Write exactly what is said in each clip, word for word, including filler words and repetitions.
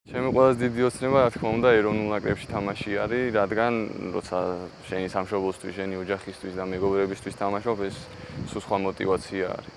ჩემი ყველაზე დიდი ოცნება, რა თქმა უნდა, ეროვნულ ნაკრებში თამაში არის, რადგან როცა შენი სამშობლოსთვის, შენი ოჯახისთვის და მეგობრებისთვის თამაშობ, ეს სულ სხვა мотивация არის.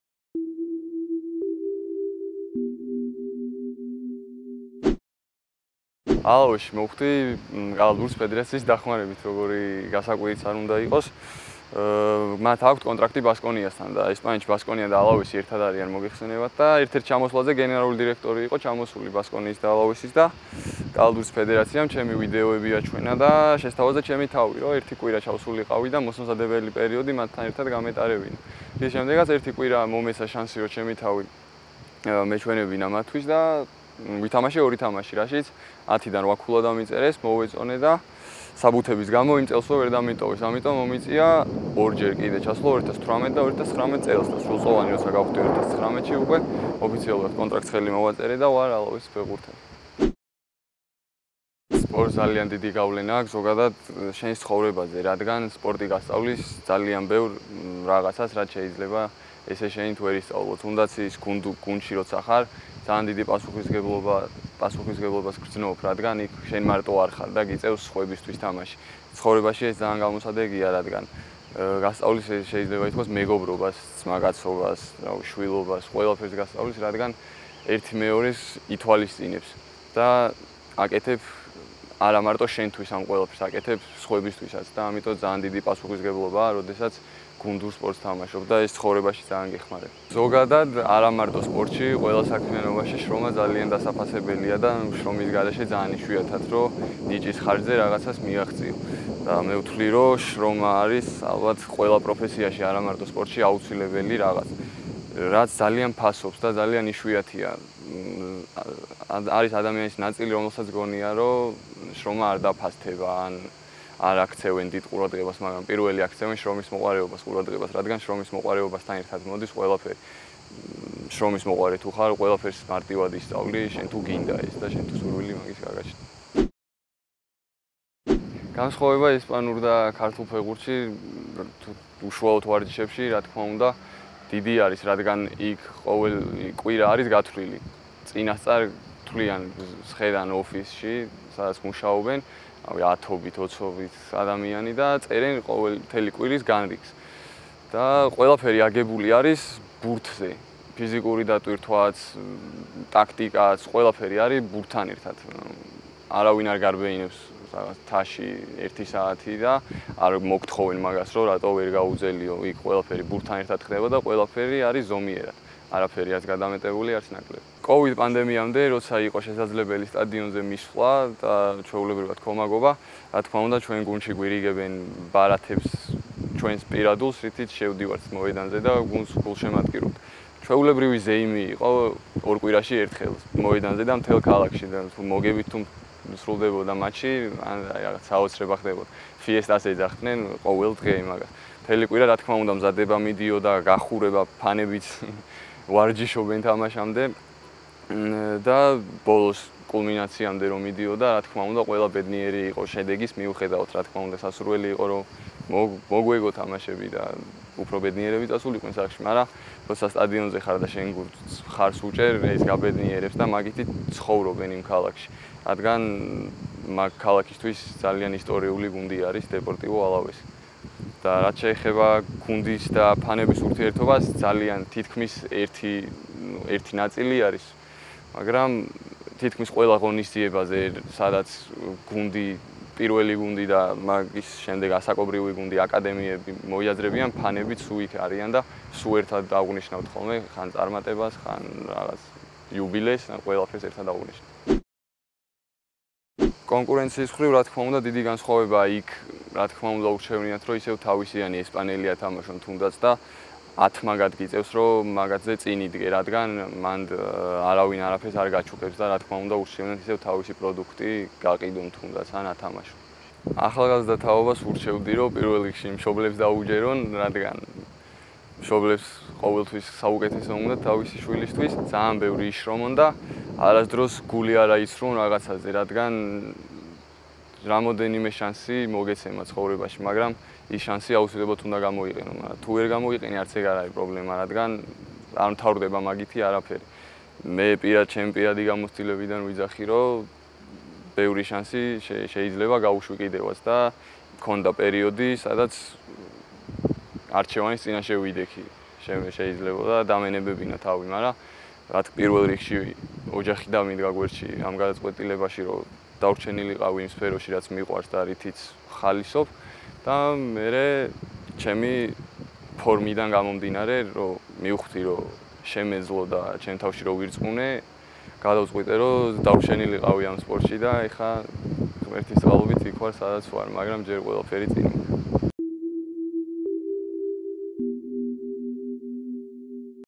ალავეში მოვხდი კალათბურთის ფედერაციის დახმარებით, როგორი გასაკვირიც არ უნდა იყოს. მათ აქვთ კონტრაქტი ბასკონიასთან და ესპანეთში ბასკონია და ალავესი ერთად არიან მოგეხსენებათ და ერთ-ერთ ჩამოსვლაზე გენერალური დირექტორი იყო ჩამოსული ბასკონიის და ალავესის და კალათბურთის ფედერაციამ ჩემი ვიდეოები აჩვენა და შესთავაზა ჩემი თავი, რომ ერთი კვირა ჩავსულიყავი და მოსამზადებელი პერიოდი მათთან ერთად გამეტარებინა. ის შემდეგაც ერთი კვირა მომეცა შანსი, რომ ჩემი თავი მეჩვენებინა მათთვის და ვითამაშე ორი თამაში, რაშიც ათიდან რვა ქულა დამიწერეს, მოვეწონე და საბუთების გამო იმ წელსვე ვერ დამიტოვეს. ამიტომ მომიწია ორჯერ კიდე ჩასვლა ორი ათას თვრამეტ და ორი ათას ცხრამეტ წელს და სრულწლოვანი როცა გავხდი ორი ათას ცხრამეტში უკვე ოფიციალურად კონტრაქტს ხელი მოვაწერე და ვარ ალავეს ფეხბურთელი. სპორტს ძალიან დიდი გავლენა აქვს ზოგადად შენ ცხოვრებაზე, რადგან სპორტი გასწავლის ძალიან ბევრ რაღაცას, რაც შეიძლება ესე შენი თუ ვერ ისწავლო. თუნდაც ის გუნდში როცა ხარ, ძალიან დიდი პასუხისმგებლობა პასუხისმგებლობას გრძნობ, რადგან იქ შენ მარტო არ ხარ და გიწევს სხვებისთვის თამაში. ცხოვრებაში ეს ძალიან გამოსადეგია, რადგან გასწავლის შეიძლება ითქვას მეგობრობას, ძმაკაცობას, რა ვიცი, შვილობას, ყველაფერს გასწავლის, რადგან ერთი მეორეს ითვალისწინებს და აკეთებ არა მარტო შენთვის ამ ყველაფერს, აკეთებ სხვებისთვისაც და ამიტომ ძალიან დიდი პასუხისმგებლობაა, როდესაც გუნდურ სპორტს თამაშობ და ეს ცხოვრებაში ძალიან გეხმარება. ზოგადად არა მარტო სპორტში, ყველა საქმიანობაში შრომა ძალიან დასაფასებელია და შრომის გარეშე ძალიან იშვიათად რომ ნიჭის ხარჯზე რაღაცას მიაღწიო. და მე ვთვლი რომ შრომა არის ალბათ ყველა პროფესიაში, არა მარტო სპორტში აუცილებელი რაღაც. რაც ძალიან ფასობს და ძალიან იშვიათია. არის ადამიანის ნაწილი, რომელსაც გონია რომ შრომა არ დაფასდება ან არ აქცევენ დიდ ყურადღებას, მაგრამ პირველი აქცევენ შრომის მოყვარეობას ყურადღებას, რადგან შრომის მოყვარეობასთან ერთად მოდის ყველაფერი. შრომის მოყვარე თუ ხარ, ყველაფერს მარტივად ისწავლი, შენ თუ გინდა ეს და შენ თუ სურვილი მაგის გაგაჩნდა. განსხვავება ესპანურ და ქართულ ფეხბურთში, უშუალოდ ვარჯიშებში, რა თქმა უნდა, დიდი არის, რადგან იქ ყოველ კვირა არის გათვლილი. წინასწარ თვლიან სხედან ოფისში, სადაც მუშაობენ ათობით, ოცობით ადამიანი და წერენ ყოველ მთელი კვირის განრიგს. და ყველაფერი აგებული არის ბურთზე. ფიზიკური დატვირთვაც, ტაქტიკაც, ყველაფერი არის ბურთთან ერთად. არავინ არ გარბეინებს რაღაც თაში ერთი საათი და არ მოგთხოვენ მაგას, რომ რატო ვერ გაუძელიო. იქ ყველაფერი ბურთთან ერთად ხდება და ყველაფერი არის ზომიერად. არაფერი არც გადამეტებული, არც ნაკლები. კოვიდ პანდემიამდე, როცა იყო შესაძლებელი სტადიონზე მისვლა და ჩვეულებრივად ქომაგობა, რა თქმა უნდა, ჩვენ გუნდში გვირიგებენ ბარათებს ჩვენს პირადულს, რითიც შევდივართ მოედანზე და გუნდს გულშემატკივრობთ. ჩვეულებრივი ზეიმი იყო ორ კვირაში ერთხელ მოედანზე და მთელ ქალაქში და თუ მოგებით თუ სრულდებოდა მატჩი, ან რაღაც საოცრება ხდებოდა. ფიესტას ეძახდნენ ყოველ დღე მაგას. მთელი კვირა, რა თქმა უნდა, მზადება მიდიოდა, გახურება, ფანებიც ვარჯიშობენ თამაშამდე და ბოლოს კულმინაციამდე რომ მიდიოდა, რა თქმა უნდა, ყველა ბედნიერი იყო შედეგის მიუხედავად, რა თქმა უნდა, სასურველი იყო რომ მოგვეგო თამაშები და უფრო ბედნიერები წასულიყვნენ სახში, მაგრამ როცა სტადიონზე ხარ და შენ გუნდს ხარს უჭერ, ეს გაბედნიერებს და მაგითი ცხოვრობენ იმ ქალაქში. რადგან მაგ ქალაქისთვის ძალიან ისტორიული გუნდი არის დეპორტივო ალავესი. და რაც შეეხება გუნდის და ფანების ურთიერთობას, ძალიან თითქმის ერთი ერთი ნაწილი არის, მაგრამ თითქმის ყველა ღონისძიებაზე, სადაც გუნდი, პირველი გუნდი და მაგის შემდეგ ასაკობრივი გუნდი, აკადემიები მოიაზრებიან, ფანებიც სულ იქ არიან და სულ ერთად დაუღნიშნავთ ხოლმე ხან წარმატებას, ხან რაღაც იუბილეს, ყველაფერს ერთად დაუღნიშნავთ. კონკურენციის მხრივ, რა თქმა უნდა, დიდი განსხვავებაა იქ, რა თქმა უნდა, ურჩევნიათ, რომ ისევ თავისიანი ესპანელია თამაშონ თუნდაც და ათ მაგად გიწევს, რომ მაგათზე წინ იდგე, რადგან მან არავინ არაფერს არ გაჩუქებს და რა თქმა უნდა, ურჩევნიათ ისევ თავისი პროდუქტი გაყიდონ თუნდაც ან ათამაშონ. ახალგაზრდა თაობას ურჩევდი, რომ პირველ რიგში მშობლებს დაუჯერონ, რადგან მშობლებს ყოველთვის საუკეთესო უნდა თავისი შვილისთვის, ძალიან ბევრი იშრომონ და არასდროს გული არ აიცრუონ რაღაცაზე, რადგან რამოდენიმე შანსი მოგეცემა ცხოვრებაში, მაგრამ ის შანსი აუცილებლად უნდა გამოიყენო, მაგრამ თუ ვერ გამოიყენე, არც ეგ არ არის პრობლემა, რადგან არ მთავრდება მაგითი არაფერი. მე პირად ჩემი პირადი გამოცდილებიდან ვიძახი, რომ ბევრი შანსი შეიძლება გავუშვი კიდევაც და მქონდა პერიოდი, სადაც არჩევანის წინაშე ვიდექი. შეიძლება და დამენებებინა თავი, მაგრამ რა თქმა პირველ რიგში ოჯახი დამიდგა გვერდში ამ გადაწყვეტილებაში, რომ დავრჩენილიყავი იმ სფეროში, რაც მიყვარს და რითიც ხალისობ და მე ჩემი ფორმიდან გამომდინარე, რომ მივხვდი, რომ შემეძლო და ჩემ თავში რო ვირწმუნე, გადავწყვიტე, რომ დავრჩენილიყავი ამ სპორტში და ეხა ღმერთის წყალობით იქ ვარ, სადაც ვარ, მაგრამ ჯერ ყველაფერი წინ.